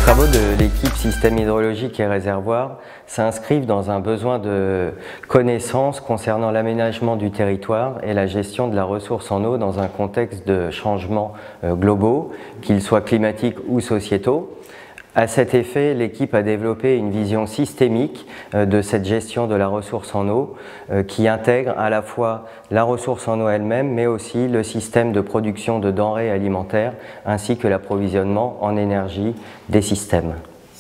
travaux de l'équipe Systèmes hydrologiques et réservoirs s'inscrivent dans un besoin de connaissances concernant l'aménagement du territoire et la gestion de la ressource en eau dans un contexte de changements globaux, qu'ils soient climatiques ou sociétaux. À cet effet, l'équipe a développé une vision systémique de cette gestion de la ressource en eau qui intègre à la fois la ressource en eau elle-même, mais aussi le système de production de denrées alimentaires ainsi que l'approvisionnement en énergie des systèmes.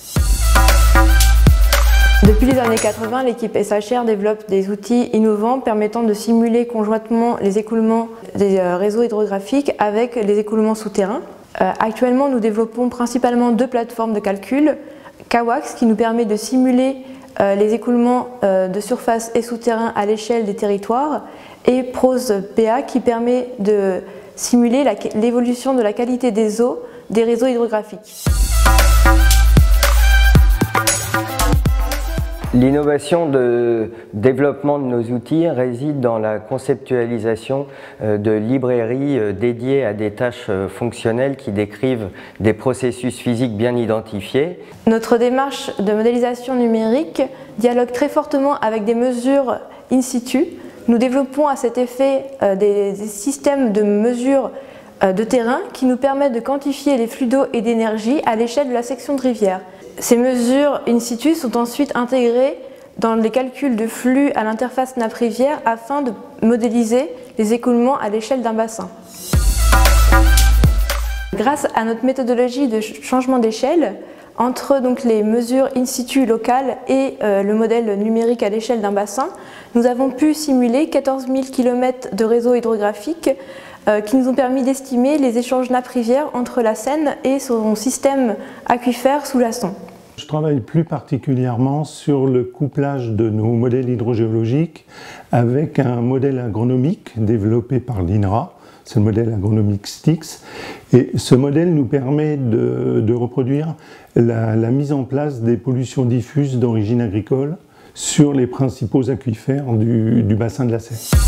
Depuis les années 80, l'équipe SHR développe des outils innovants permettant de simuler conjointement les écoulements des réseaux hydrographiques avec les écoulements souterrains. Actuellement, nous développons principalement deux plateformes de calcul. Kawax qui nous permet de simuler les écoulements de surface et souterrains à l'échelle des territoires et PROS-PA qui permet de simuler l'évolution de la qualité des eaux des réseaux hydrographiques. L'innovation de développement de nos outils réside dans la conceptualisation de librairies dédiées à des tâches fonctionnelles qui décrivent des processus physiques bien identifiés. Notre démarche de modélisation numérique dialogue très fortement avec des mesures in situ. Nous développons à cet effet des systèmes de mesure de terrain qui nous permettent de quantifier les flux d'eau et d'énergie à l'échelle de la section de rivière. Ces mesures in situ sont ensuite intégrées dans les calculs de flux à l'interface nappe-rivière afin de modéliser les écoulements à l'échelle d'un bassin. Grâce à notre méthodologie de changement d'échelle, entre donc les mesures in situ locales et le modèle numérique à l'échelle d'un bassin, nous avons pu simuler 14 000 km de réseaux hydrographiques qui nous ont permis d'estimer les échanges nappe-rivière entre la Seine et son système aquifère sous Lasson. Je travaille plus particulièrement sur le couplage de nos modèles hydrogéologiques avec un modèle agronomique développé par l'INRA, c'est le modèle agronomique STIX, et ce modèle nous permet de reproduire la mise en place des pollutions diffuses d'origine agricole sur les principaux aquifères du bassin de la Seine.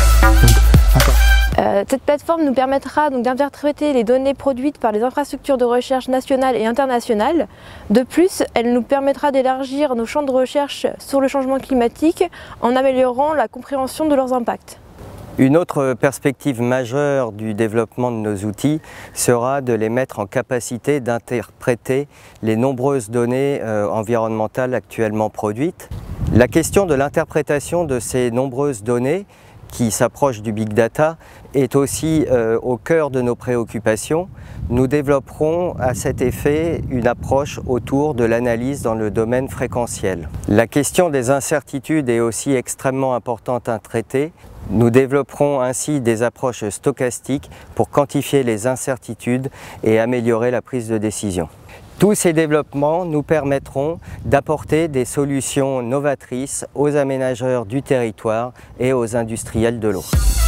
Cette plateforme nous permettra d'interpréter les données produites par les infrastructures de recherche nationales et internationales. De plus, elle nous permettra d'élargir nos champs de recherche sur le changement climatique en améliorant la compréhension de leurs impacts. Une autre perspective majeure du développement de nos outils sera de les mettre en capacité d'interpréter les nombreuses données environnementales actuellement produites. La question de l'interprétation de ces nombreuses données qui s'approche du big data est aussi au cœur de nos préoccupations. Nous développerons à cet effet une approche autour de l'analyse dans le domaine fréquentiel. La question des incertitudes est aussi extrêmement importante à traiter. Nous développerons ainsi des approches stochastiques pour quantifier les incertitudes et améliorer la prise de décision. Tous ces développements nous permettront d'apporter des solutions novatrices aux aménageurs du territoire et aux industriels de l'eau.